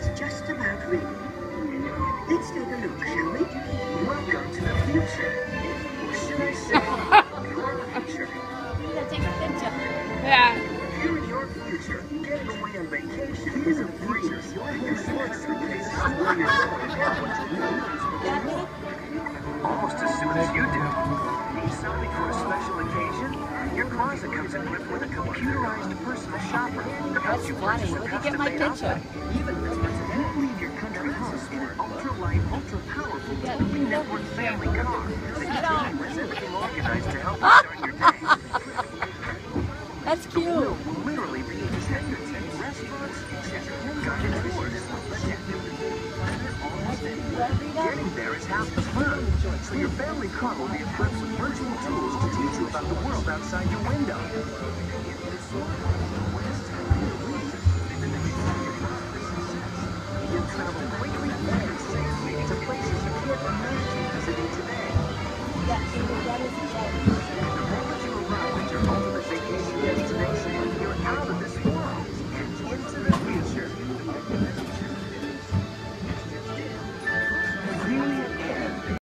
is just about ready. Let's take a look, shall we? Welcome to the future. Or should I say, your future? Take a picture. Yeah. Here in your future, getting away on vacation is a breeze. Your sports suitcase is where you're going and what you need. Almost as soon as you do. Need something for a special occasion? Your closet comes equipped with a computerized personal shopper that helps you Funny. purchase a Look at my custom-made picture. outfit. Even you leave your country house in an ultra-light, ultra-powerful, totally networked family car that has everything organized to help you start your day. That's The cute. world will literally be at your fingertips. Restaurants, check, guided tours. Getting there is half the fun. So your family car will be equipped with virtual tools to teach you about the world outside your window. You'll travel quickly